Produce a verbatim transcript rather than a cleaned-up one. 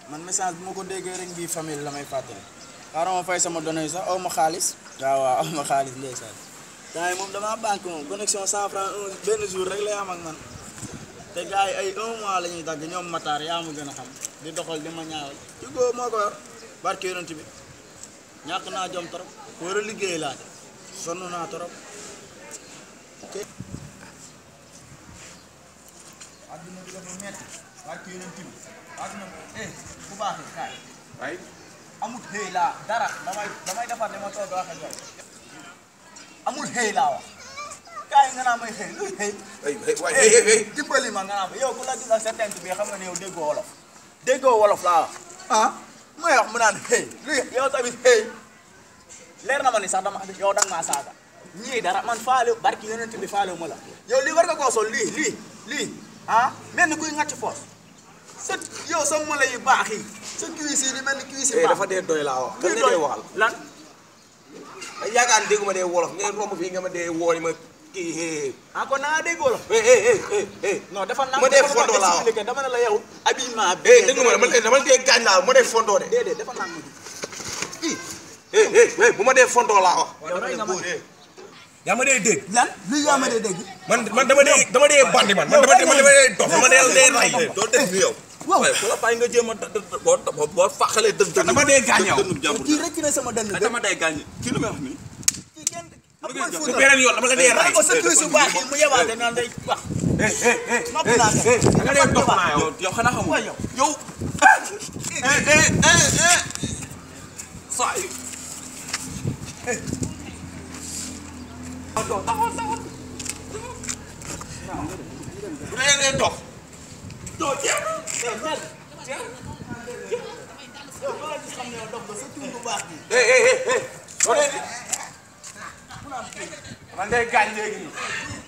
man message bu ma ko déggee rek bii famille la may fàttali xaaral ma fay sama données sax aw ma xaalis waaw waaw aw ma xaalis ndeysaan gars yi moom damaa banque moom connexion cent francs un benn jour rek lay am ak man te gars yi ay un mois la ñuy dagg ñoom Matar yaa ma gën a xam di doxal di ma ñaawal ci góor moo ko yor barke yonent bi ñàkk naa jom trop war a liggéey laa de sonn naa trop adduna bi dafa metti barke yonent bi adduna eh bu baaxee kaay ay amul xëy laa dara damay damay defar ne ma toog wax ak yow amul xëy laa wax kaay nga naa may xëy luy xëy ay dimbali ma nga naa yow ku la gis ak sa tent bi xam nga ne yow déggoo wolof déggoo wolof laa wax ah may wax mu naan xëy luy yow tamit xëy leer na ma ni sax dama yow danga maa saaga ñii dara man faale barki yonent bi faale ma la yow lii war nga koo sol lii lii lii ah mel ni kuy ngàcc foos sa yow sa mala yu baax yi sa cuisse yi di mel ni cuisse yi baax dafa dee doy laa wax kan nga dee waxal lan yaakaar déggu ma dee wolof ngeen romb fii nga ma dee wooni ma kii ah kon naa dégg wolof non dafa nang ma dee fondo laa wax dama ne la yow habillement bi eh déggu ma dama dee gaañ laa ma dee fondo de déedéet dafa nang ma eh bu ma dee fondo laa wax yow rey nga ma yaa ma dee dégg lan lu yaa ma dee dégg man man dama dee dama dee bandi man man dama dee dama dee dof dama dee dee ray doo def yow waaw ku la bàyyi nga jéem a boo boo fàqalee dëgg dëgg dama dee gaañ yow kii rëcc na sama dënn dama dee gaañ kii lu may wax nii kii kenn bu beneen yoon dama la dee ray ko sa cuisse bu baax yi mu yebaate naan day wax noppi naa ko da nga dee dof naa yow yow xanaa xamul yow yow saa yi taxawal taxawal bu dee dee dof doo jeex mel yow ko la gis xam ne yow dof ba sa cuisse bu baax bi eh eh eh soo dee di man day gaañ léegi nii